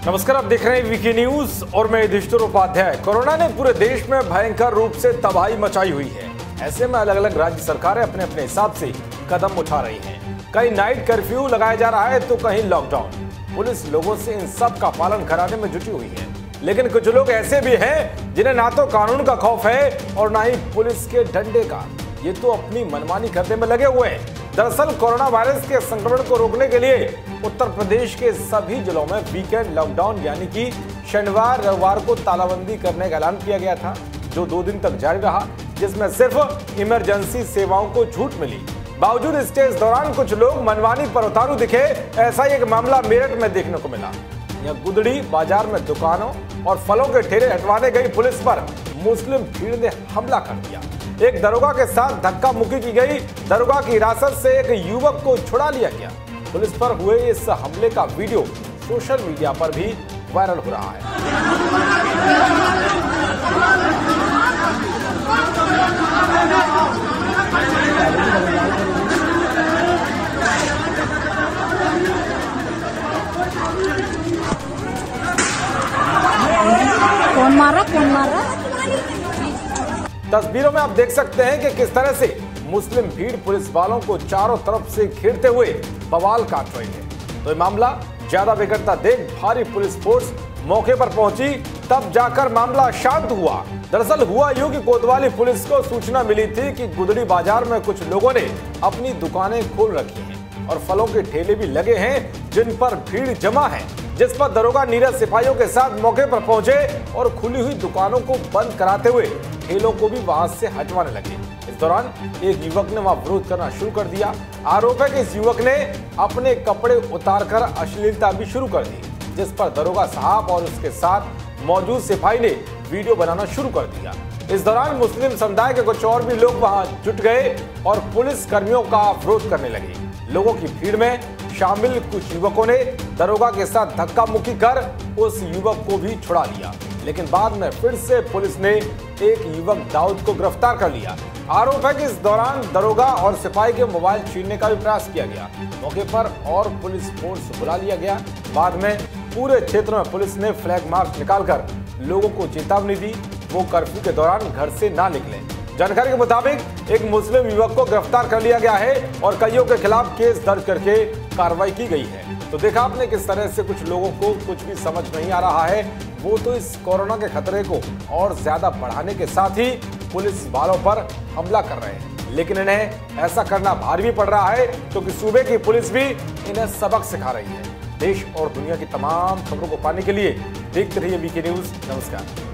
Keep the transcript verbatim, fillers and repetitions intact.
नमस्कार, आप देख रहे हैं वीके न्यूज और मैं युधिष्ठिर उपाध्याय। कोरोना ने पूरे देश में भयंकर रूप से तबाही मचाई हुई है। ऐसे में अलग अलग राज्य सरकारें अपने अपने हिसाब से कदम उठा रही हैं। कहीं नाइट कर्फ्यू लगाया जा रहा है तो कहीं लॉकडाउन। पुलिस लोगों से इन सब का पालन कराने में जुटी हुई है, लेकिन कुछ लोग ऐसे भी हैं जिन्हें ना तो कानून का खौफ है और ना ही पुलिस के डंडे का। ये तो अपनी मनमानी करने में लगे हुए हैं। दरअसल कोरोना वायरस के संक्रमण को रोकने के लिए उत्तर प्रदेश के सभी जिलों में वीकेंड लॉकडाउन यानी कि शनिवार रविवार को तालाबंदी करने का ऐलान किया गया था, जो दो दिन तक जारी रहा, जिसमें सिर्फ इमरजेंसी सेवाओं को छूट मिली। बावजूद इसके इस दौरान कुछ लोग मनमानी पर उतारू दिखे। ऐसा ही एक मामला मेरठ में देखने को मिला। यह गुदड़ी बाजार में दुकानों और फलों के ठेले हटवाने गई पुलिस पर मुस्लिम भीड़ ने हमला कर दिया। एक दरोगा के साथ धक्का मुक्की की गई। दरोगा की हिरासत से एक युवक को छुड़ा लिया गया। पुलिस पर हुए इस हमले का वीडियो सोशल मीडिया पर भी वायरल हो रहा है। कौन मारा कौन मारा तस्वीरों में आप देख सकते हैं कि किस तरह से मुस्लिम भीड़ पुलिस वालों को चारों तरफ से घेरते हुए बवाल काट रही है। तो ये मामला ज्यादा बिगड़ता देख भारी पुलिस फोर्स मौके पर पहुंची, तब जाकर मामला शांत हुआ। दरअसल हुआ यूं कि कोतवाली पुलिस को सूचना मिली थी कि गुदड़ी बाजार में कुछ लोगों ने अपनी दुकानें खोल रखी हैं और फलों के ठेले भी लगे हैं जिन पर भीड़ जमा है, जिस पर दरोगा नीरज सिपाहियों के साथ मौके पर पहुंचे और खुली हुई दुकानों को बंद कराते हुए ठेलों को भी वहां से हटवाने लगे। इस दौरान एक युवक ने वहां विरोध करना शुरू कर दिया। आरोप है कि इस युवक ने अपने कपड़े उतारकर अश्लीलता भी शुरू कर दी, जिस पर दरोगा साहब और उसके साथ मौजूद सिपाही ने वीडियो बनाना शुरू कर दिया। इस दौरान मुस्लिम समुदाय के कुछ और भी लोग वहां जुट गए और पुलिस कर्मियों का विरोध करने लगे। लोगों की भीड़ में शामिल कुछ युवकों ने दरोगा के साथ धक्का मुक्की कर उस युवक को भी छुड़ा लिया, लेकिन बाद में फिर से पुलिस ने एक युवक दाऊद को गिरफ्तार कर लिया। आरोप है कि इस दौरान दरोगा और सिपाही के मोबाइल छीनने का भी प्रयास किया गया। मौके पर और पुलिस फोर्स बुला लिया गया। बाद में पूरे क्षेत्र में पुलिस ने फ्लैग मार्च निकालकर लोगों को चेतावनी दी वो कर्फ्यू के दौरान घर से ना निकले। जानकारी के मुताबिक एक मुस्लिम युवक को गिरफ्तार कर लिया गया है और कईयों के खिलाफ केस दर्ज करके कार्रवाई की गई है। तो देखा आपने किस तरह से कुछ लोगों को कुछ भी समझ नहीं आ रहा है। वो तो इस कोरोना के खतरे को और ज्यादा बढ़ाने के साथ ही पुलिस वालों पर हमला कर रहे हैं, लेकिन इन्हें ऐसा करना भारी भी पड़ रहा है क्योंकि सूबे की पुलिस भी इन्हें सबक सिखा रही है। देश और दुनिया की तमाम खबरों को पाने के लिए देखते रहिए वीके न्यूज। नमस्कार।